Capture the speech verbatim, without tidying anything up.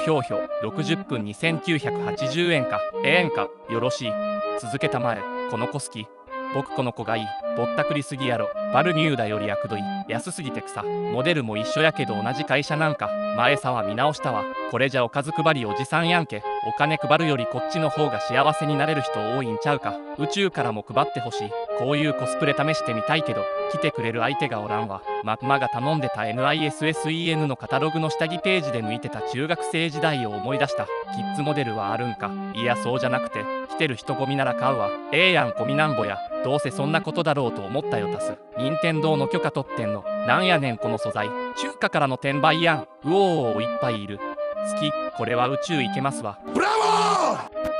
ひょうひょろくじゅっぷんにせんきゅうひゃくはちじゅうえんか。ええんか。よろしい。続けたまえ。この子好き。僕この子がいい。ぼったくりすぎやろ。バルミューダよりあくどい。安すぎて草。モデルも一緒やけど同じ会社なんか。前さは見直したわ。これじゃおかず配りおじさんやんけ。お金配るよりこっちの方が幸せになれる人多いんちゃうか。宇宙からも配ってほしい。こういうコスプレ試してみたいけど来てくれる相手がおらんわ。マクマが頼んでた エヌアイエスエスイーエヌ のカタログの下着ページで向いてた中学生時代を思い出した。キッズモデルはあるんか。いやそうじゃなくて来てる人混みなら買うわ。ええやん込みなんぼや。どうせそんなことだろうと思ったよ。たす任天堂の許可取ってんのなんやねんこの素材。中華からの転売やん。うおーいっぱいいる。好き。これは宇宙行けますわ。 ブラボー。